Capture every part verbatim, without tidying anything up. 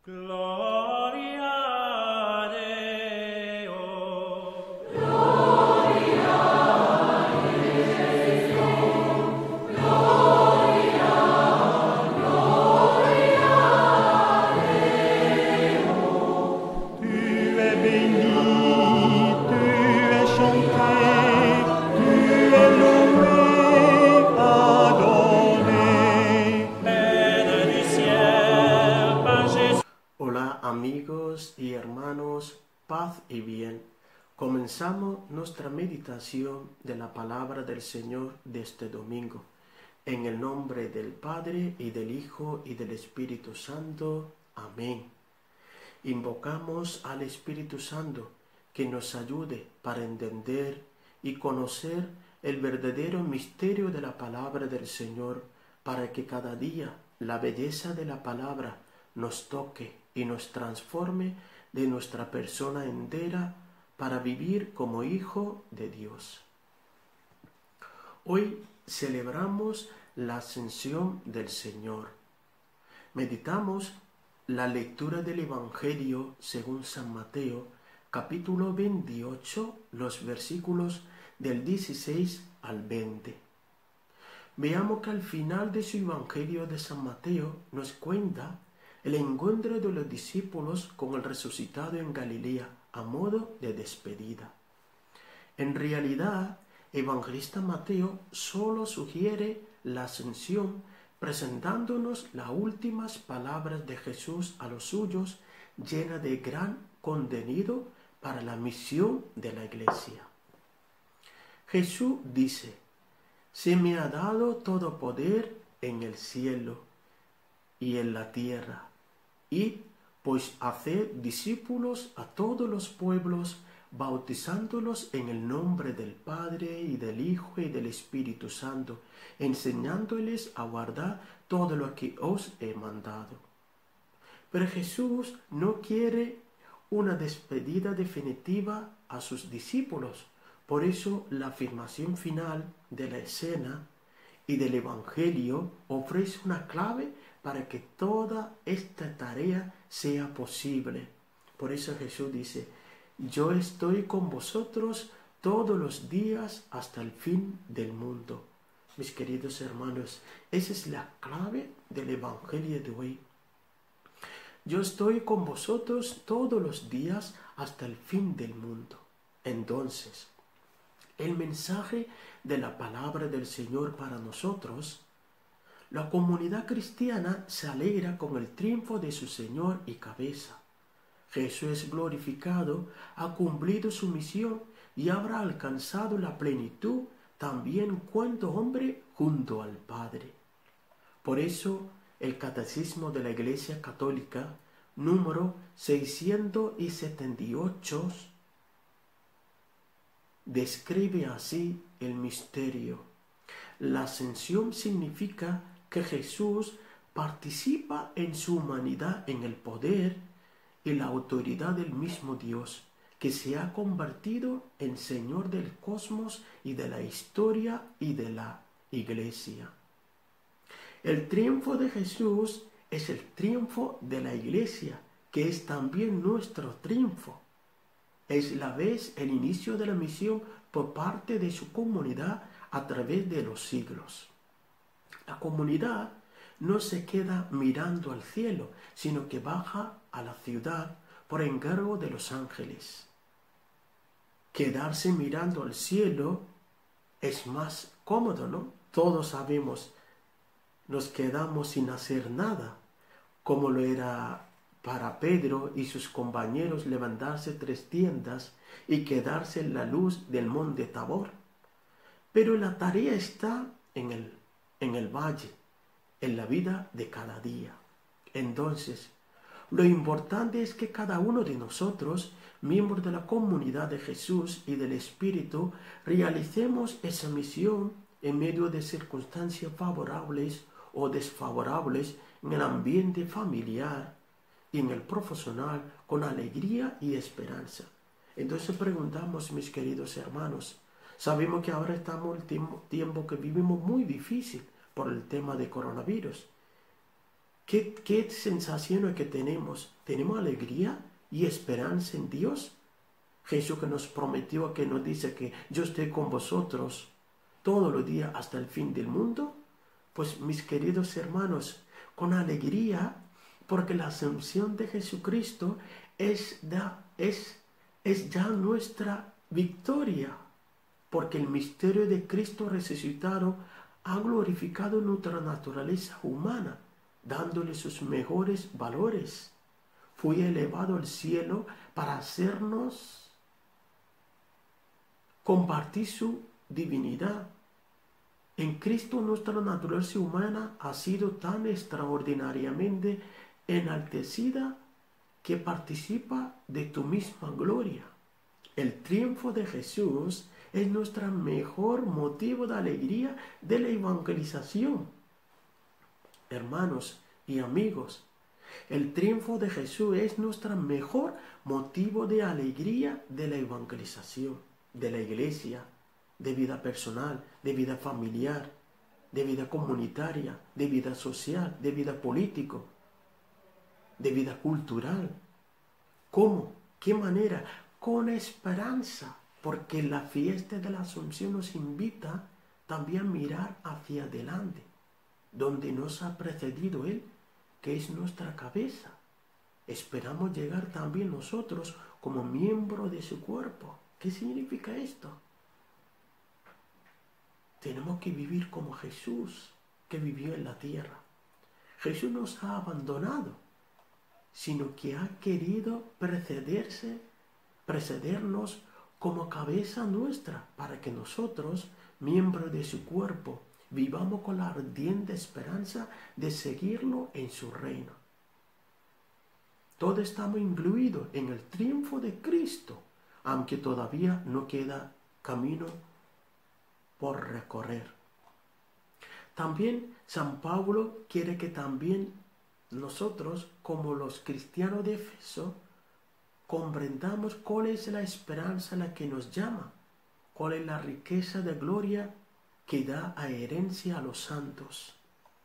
Gloria a Deo. Gloria a Deo. Gloria, gloria a Deo. Tu es béni, tu es chanté, tu es loué, adoré. Père du ciel, par Jésus. Hola amigos y hermanos, paz y bien. Comenzamos nuestra meditación de la palabra del Señor de este domingo. En el nombre del Padre y del Hijo y del Espíritu Santo. Amén. Invocamos al Espíritu Santo que nos ayude para entender y conocer el verdadero misterio de la palabra del Señor, para que cada día la belleza de la palabra nos toque y nos transforme de nuestra persona entera para vivir como hijo de Dios. Hoy celebramos la ascensión del Señor. Meditamos la lectura del Evangelio según San Mateo, capítulo veintiocho, los versículos del dieciséis al veinte. Veamos que al final de su Evangelio de San Mateo nos cuenta el encuentro de los discípulos con el resucitado en Galilea a modo de despedida. En realidad, Evangelista Mateo solo sugiere la ascensión presentándonos las últimas palabras de Jesús a los suyos, llena de gran contenido para la misión de la Iglesia. Jesús dice: «Se me ha dado todo poder en el cielo y en la tierra. Id, pues, haced discípulos a todos los pueblos, bautizándolos en el nombre del Padre y del Hijo y del Espíritu Santo, enseñándoles a guardar todo lo que os he mandado». Pero Jesús no quiere una despedida definitiva a sus discípulos. Por eso la afirmación final de la escena y del Evangelio ofrece una clave para que toda esta tarea sea posible. Por eso Jesús dice: «Yo estoy con vosotros todos los días hasta el fin del mundo». Mis queridos hermanos, esa es la clave del Evangelio de hoy. Yo estoy con vosotros todos los días hasta el fin del mundo. Entonces, el mensaje de la palabra del Señor para nosotros, la comunidad cristiana se alegra con el triunfo de su Señor y cabeza. Jesús es glorificado, ha cumplido su misión y habrá alcanzado la plenitud también cuanto hombre junto al Padre. Por eso, el Catecismo de la Iglesia Católica, número seiscientos setenta y ocho, describe así el misterio. La ascensión significa que Jesús participa en su humanidad en el poder y la autoridad del mismo Dios, que se ha convertido en Señor del cosmos y de la historia y de la Iglesia. El triunfo de Jesús es el triunfo de la Iglesia, que es también nuestro triunfo. Es la vez el inicio de la misión por parte de su comunidad a través de los siglos. La comunidad no se queda mirando al cielo, sino que baja a la ciudad por encargo de los ángeles. Quedarse mirando al cielo es más cómodo, ¿no? Todos sabemos, nos quedamos sin hacer nada, como lo era para Pedro y sus compañeros levantarse tres tiendas y quedarse en la luz del monte Tabor. Pero la tarea está en el, en el valle, en la vida de cada día. Entonces, lo importante es que cada uno de nosotros, miembros de la comunidad de Jesús y del Espíritu, realicemos esa misión en medio de circunstancias favorables o desfavorables en el ambiente familiar y en el profesional, con alegría y esperanza. Entonces preguntamos, mis queridos hermanos, sabemos que ahora estamos en el tiempo, tiempo que vivimos muy difícil por el tema de coronavirus. ¿Qué, qué sensaciones que tenemos? ¿Tenemos alegría y esperanza en Dios? Jesús que nos prometió, que nos dice que yo estoy con vosotros todos los días hasta el fin del mundo. Pues mis queridos hermanos, con alegría, porque la asunción de Jesucristo es, da, es, es ya nuestra victoria, porque el misterio de Cristo resucitado ha glorificado nuestra naturaleza humana, dándole sus mejores valores. Fue elevado al cielo para hacernos compartir su divinidad. En Cristo nuestra naturaleza humana ha sido tan extraordinariamente enaltecida que participa de tu misma gloria. El triunfo de Jesús es nuestro mejor motivo de alegría de la evangelización. Hermanos y amigos, el triunfo de Jesús es nuestro mejor motivo de alegría de la evangelización, de la iglesia, de vida personal, de vida familiar, de vida comunitaria, de vida social, de vida política, de vida cultural. ¿Cómo? ¿Qué manera? Con esperanza, porque la fiesta de la Asunción nos invita también a mirar hacia adelante, donde nos ha precedido Él, que es nuestra cabeza. Esperamos llegar también nosotros como miembro de su cuerpo. ¿Qué significa esto? Tenemos que vivir como Jesús, que vivió en la tierra. Jesús nos ha abandonado, sino que ha querido precederse, precedernos como cabeza nuestra, para que nosotros, miembros de su cuerpo, vivamos con la ardiente esperanza de seguirlo en su reino. Todos estamos incluidos en el triunfo de Cristo, aunque todavía no queda camino por recorrer. También San Pablo quiere que también nosotros, como los cristianos de Éfeso, comprendamos cuál es la esperanza a la que nos llama, cuál es la riqueza de gloria que da a herencia a los santos.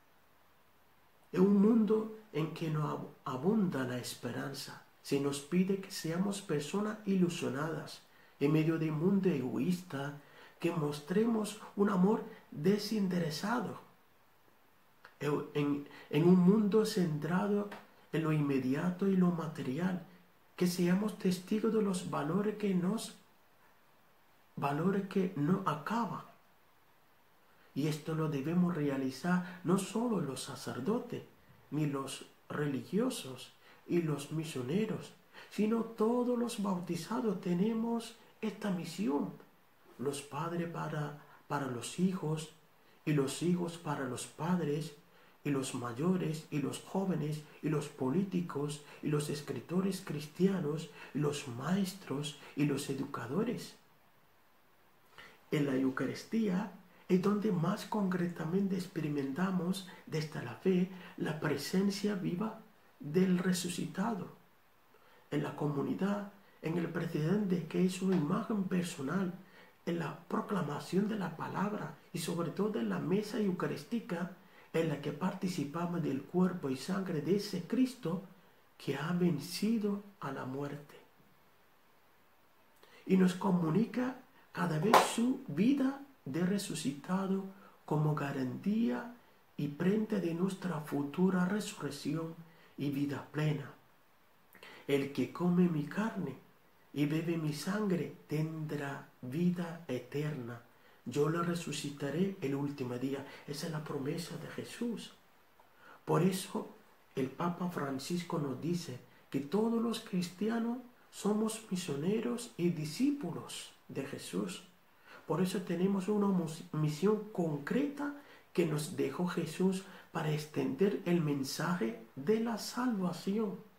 En un mundo en que no abunda la esperanza, se nos pide que seamos personas ilusionadas en medio de un mundo egoísta, que mostremos un amor desinteresado. En, en un mundo centrado en lo inmediato y lo material, que seamos testigos de los valores que nos, valores que no acaban. Y esto lo debemos realizar no solo los sacerdotes, ni los religiosos y los misioneros, sino todos los bautizados tenemos esta misión. Los padres para, para los hijos, y los hijos para los padres, y los mayores, y los jóvenes, y los políticos, y los escritores cristianos, y los maestros, y los educadores. En la Eucaristía es donde más concretamente experimentamos desde la fe la presencia viva del resucitado. En la comunidad, en el precedente que es su imagen personal, en la proclamación de la palabra y sobre todo en la mesa eucarística en la que participamos del cuerpo y sangre de ese Cristo que ha vencido a la muerte. Y nos comunica cada vez su vida de resucitado como garantía y prenda de nuestra futura resurrección y vida plena. El que come mi carne y bebe mi sangre tendrá vida eterna. Yo le resucitaré el último día. Esa es la promesa de Jesús. Por eso el Papa Francisco nos dice que todos los cristianos somos misioneros y discípulos de Jesús. Por eso tenemos una misión concreta que nos dejó Jesús para extender el mensaje de la salvación.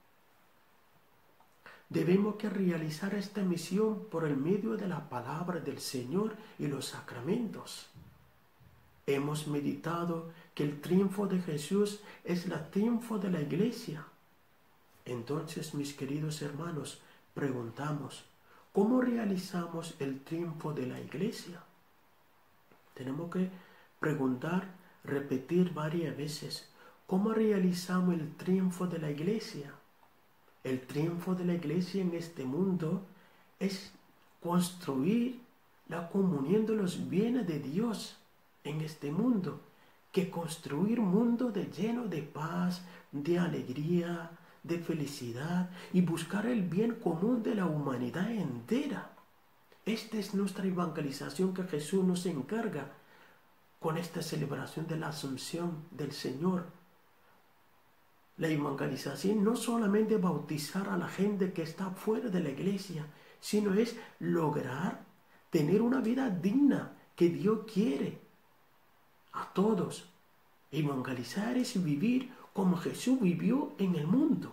Debemos que realizar esta misión por el medio de la palabra del Señor y los sacramentos. Hemos meditado que el triunfo de Jesús es el triunfo de la Iglesia. Entonces, mis queridos hermanos, preguntamos, ¿cómo realizamos el triunfo de la Iglesia? Tenemos que preguntar, repetir varias veces, ¿Cómo realizamos el triunfo de la iglesia? El triunfo de la iglesia en este mundo es construir la comunión de los bienes de Dios en este mundo, que construir un mundo de, lleno de paz, de alegría, de felicidad y buscar el bien común de la humanidad entera. Esta es nuestra evangelización que Jesús nos encarga con esta celebración de la Asunción del Señor. La evangelización no solamente bautizar a la gente que está fuera de la iglesia, sino es lograr tener una vida digna que Dios quiere a todos. Evangelizar es vivir como Jesús vivió en el mundo.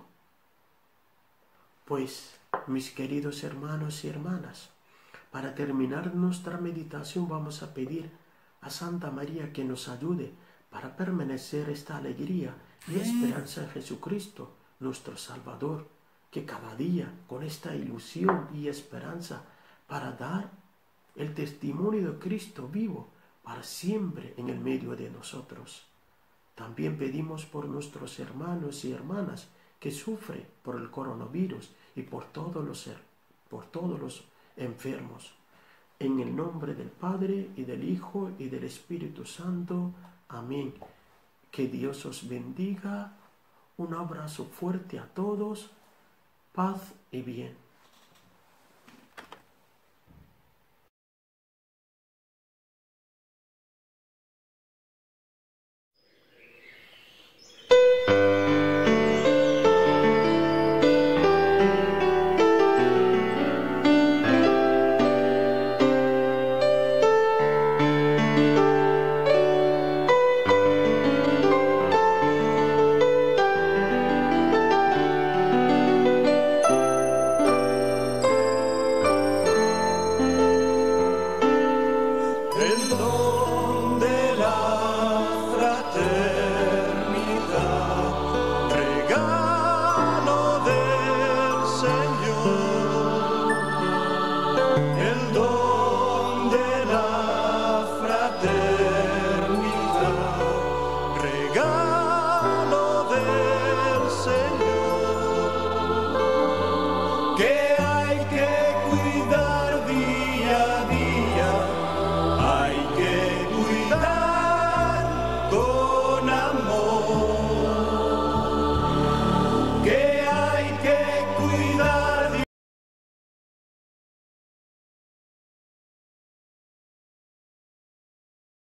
Pues, mis queridos hermanos y hermanas, para terminar nuestra meditación vamos a pedir a Santa María que nos ayude para permanecer esta alegría y esperanza en Jesucristo, nuestro Salvador, que cada día con esta ilusión y esperanza para dar el testimonio de Cristo vivo para siempre en el medio de nosotros. También pedimos por nuestros hermanos y hermanas que sufren por el coronavirus y por todos los, por todos los enfermos. En el nombre del Padre, y del Hijo, y del Espíritu Santo. Amén. Que Dios os bendiga. Un abrazo fuerte a todos. Paz y bien. God.